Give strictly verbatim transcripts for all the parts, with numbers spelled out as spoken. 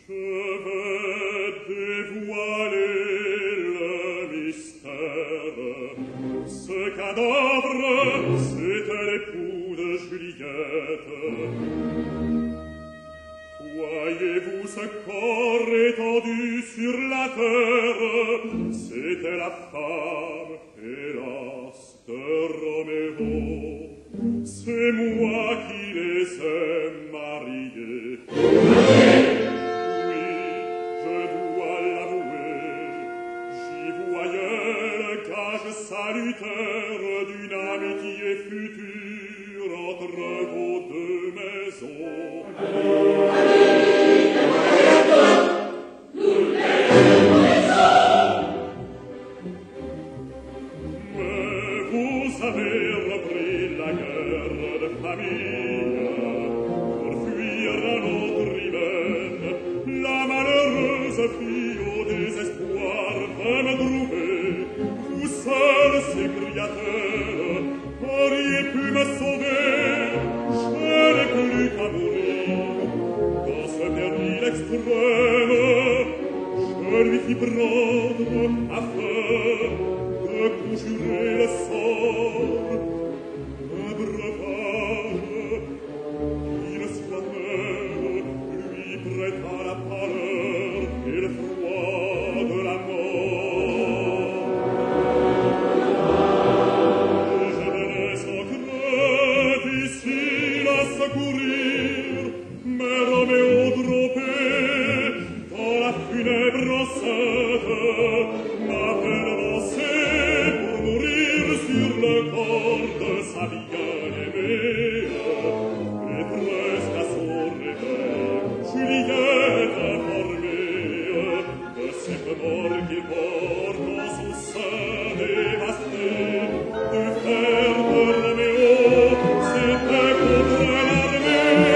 Je veux dévoiler le mystère. Ce cadavre, c'était l'époux de Juliette. Voyez-vous ce corps étendu sur la terre? C'était la femme, hélas, de Roméo. C'est moi qui les ai mariés. Oui, je dois l'avouer, j'y voyais le gage salutaire d'une amitié future entre vos deux maisons. Mais vous avez repris la guerre de famille pour fuir un autre hiver. La malheureuse fille au désespoir va me trouver. Vous seul, s'écria-t-elle, auriez pu me sauver. Je n'ai plus qu'à mourir dans ce péril extrême. Je lui fis prendre afin de conjurer le sort. Un breuvage, il soit même, lui prêta la pâleur et le froid de la mort. Et je me laisse en crainte ici la secourir, mais Roméo droppé dans la funèbre enceinte m'appelle danser pour mourir sur le corps de sa bien-aimée. Et presque à son réveil, Juliette informée de cette mort qu'il porte en son sein dévasté. Du fer de Roméo, c'était contre l'armée.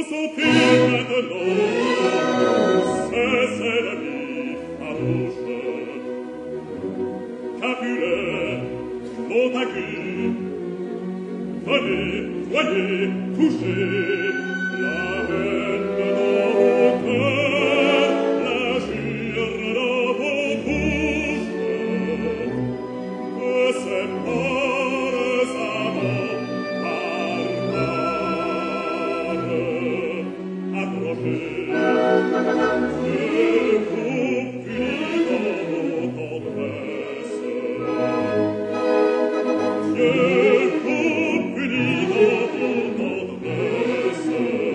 sont-ils maintenant? C'est la vie farouche. Capulet, Montagu, venez, voyez, touchez la haine dans vos cœurs, l'injure dans vos bouches, que c'est par savant, barbare, approchez, Dieu vous punit dans vos tendresses, Dieu vous punit dans vos tendresses.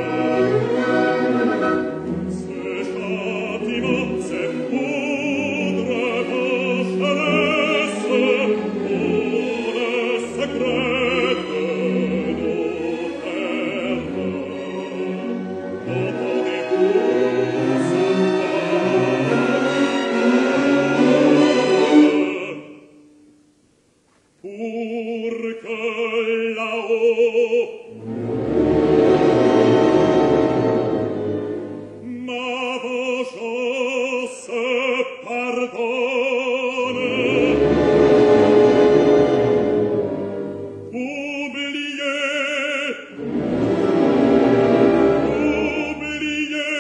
Ces châtiments, ces poudres d'enchevesse, pour le secret de nos terres. Entendez-vous sa parole? Pour que là-haut ma vengeance pardonne. Oubliez, oubliez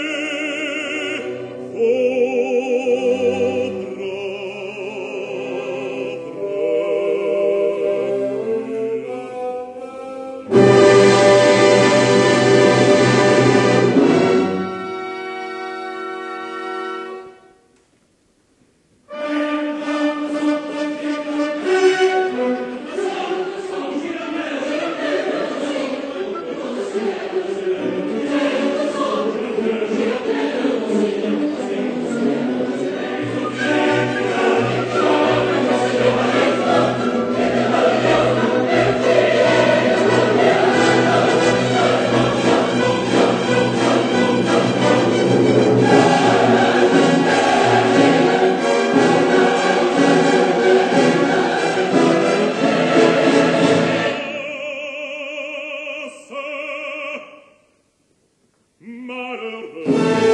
malheureux.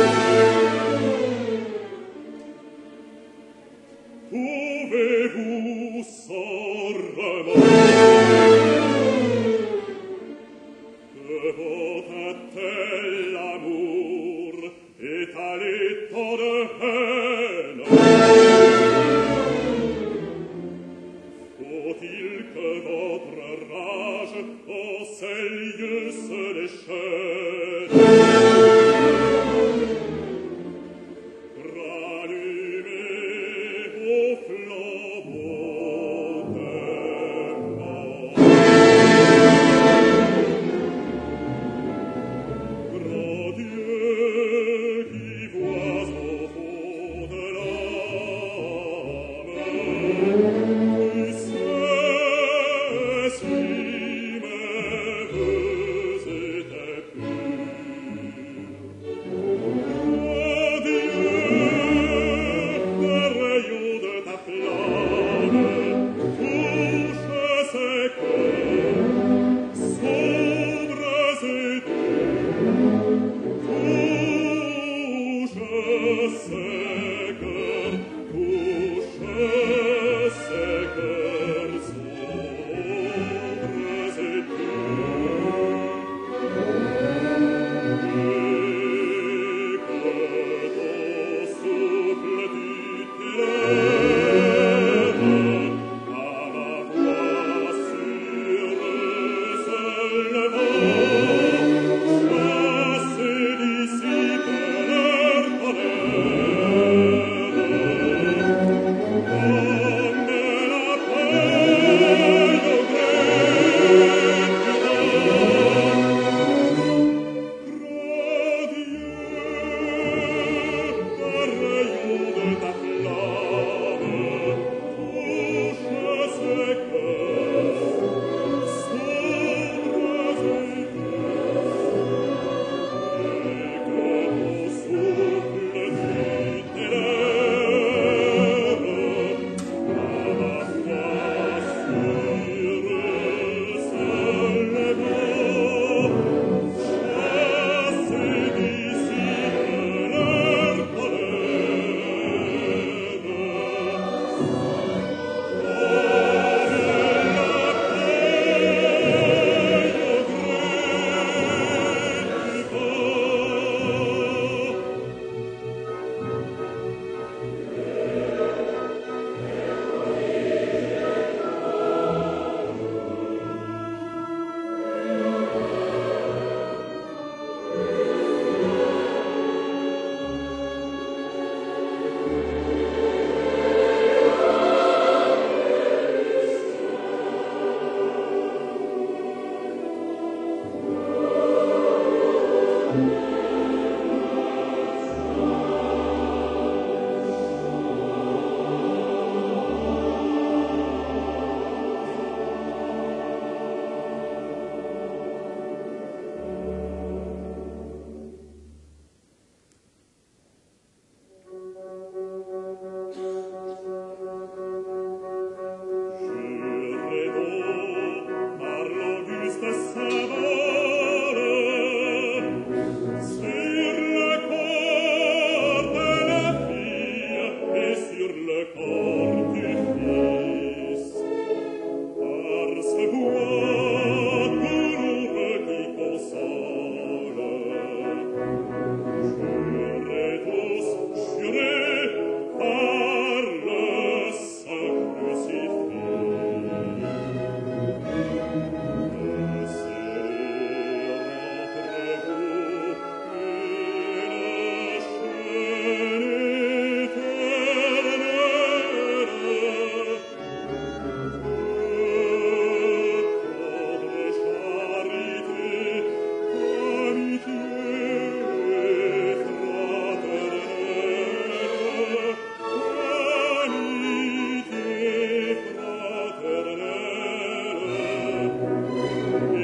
Pouvez-vous sans remords que votre tel amour étalé tant de haine? Faut-il que votre rage en ces lieux se déchaîne? Rallumez vos flambeaux d'aimant. Grand Dieu qui vois au fond de l'âme, qui sait si mes voeux étaient purs.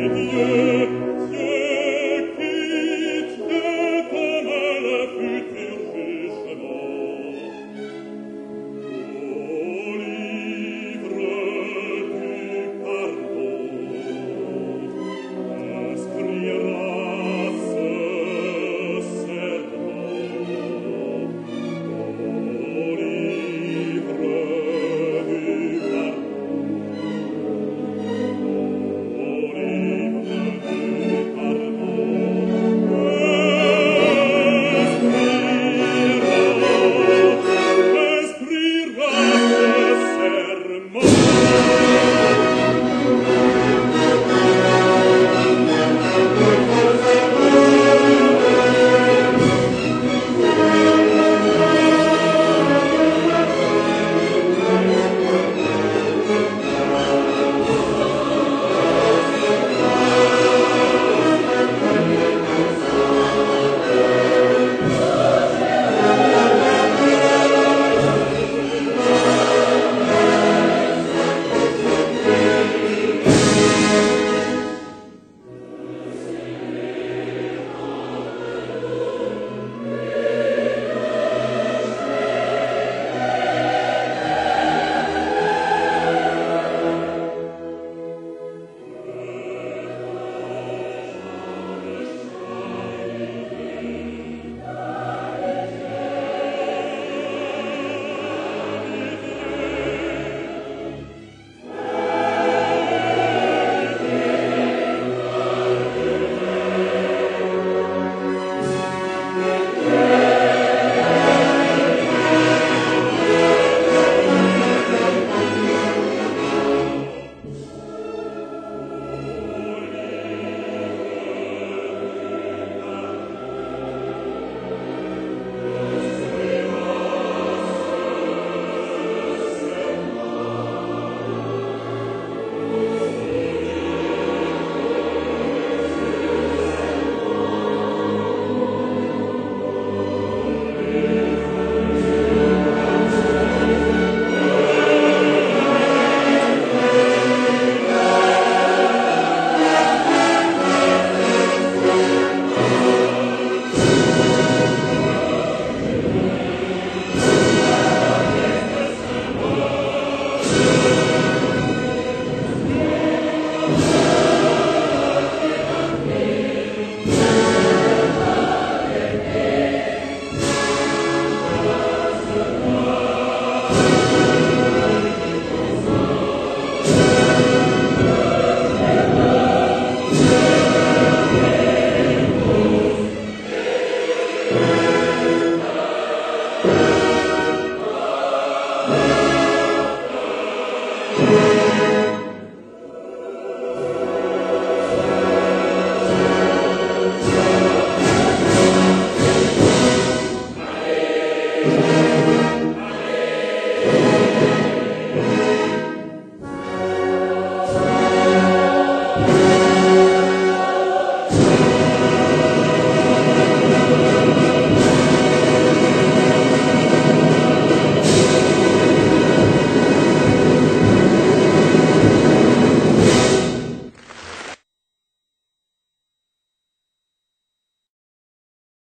Dieu